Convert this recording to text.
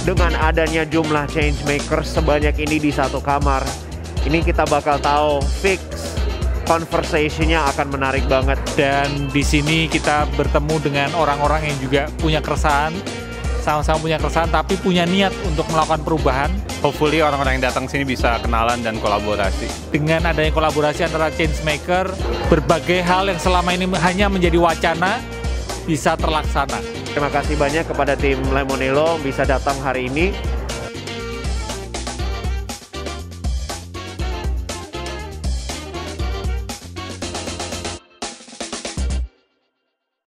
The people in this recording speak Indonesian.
dengan adanya jumlah changemakers sebanyak ini di satu kamar, ini kita bakal tahu fix conversation-nya akan menarik banget. Dan di sini kita bertemu dengan orang-orang yang juga punya keresahan, sama-sama punya keresahan tapi punya niat untuk melakukan perubahan. Hopefully orang-orang yang datang sini bisa kenalan dan kolaborasi. Dengan adanya kolaborasi antara changemaker, berbagai hal yang selama ini hanya menjadi wacana bisa terlaksana. Terima kasih banyak kepada tim Lemonello bisa datang hari ini.